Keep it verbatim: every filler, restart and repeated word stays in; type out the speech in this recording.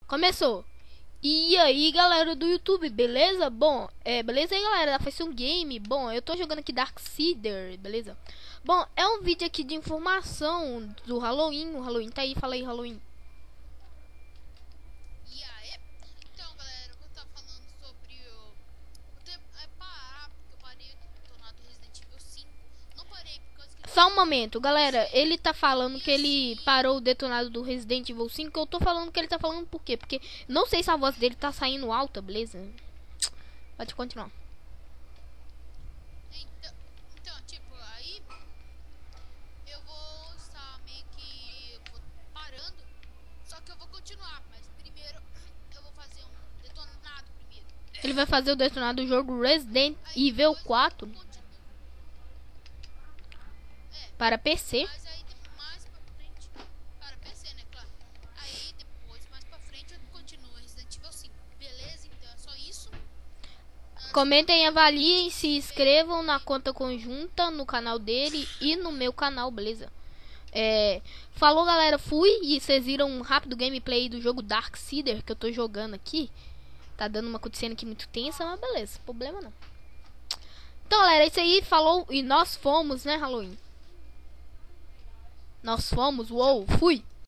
Começou. E aí, galera do YouTube, beleza? Bom, é, beleza aí, galera da Facção Game. Bom, eu tô jogando aqui Darkseeker, beleza? Bom, é um vídeo aqui de informação do Halloween. O Halloween tá aí, fala aí, Halloween. E aí, então galera, eu vou estar falando sobre o. Vou ter é, parar, porque eu parei no detonado Resident Evil cinco. Não parei porque eu esqueci. Só um momento, galera. Ele tá falando que ele parou o detonado do Resident Evil cinco. Eu tô falando que ele tá falando por quê? Porque não sei se a voz dele tá saindo alta, beleza? Pode continuar. Então, então, tipo, aí eu vou estar meio que vou parando. Só que eu vou continuar, mas primeiro eu vou fazer um detonado primeiro. Ele vai fazer o detonado do jogo Resident Aí Evil depois quatro eu continuo. É, para P C. mas aí de- mais pra frente. Para P C, né, claro. Aí depois, mais pra frente, eu continuo Resident Evil cinco. Beleza? Então é só isso. Antes Comentem, avaliem, se inscrevam na conta conjunta, no canal dele e no meu canal, beleza? É, falou, galera, fui. E vocês viram um rápido gameplay do jogo Darkseeker que eu tô jogando aqui. Tá dando uma cutscene aqui muito tensa, mas beleza, problema não. Então, galera, é isso aí, falou. E nós fomos, né, Halloween? Nós fomos, uou, fui.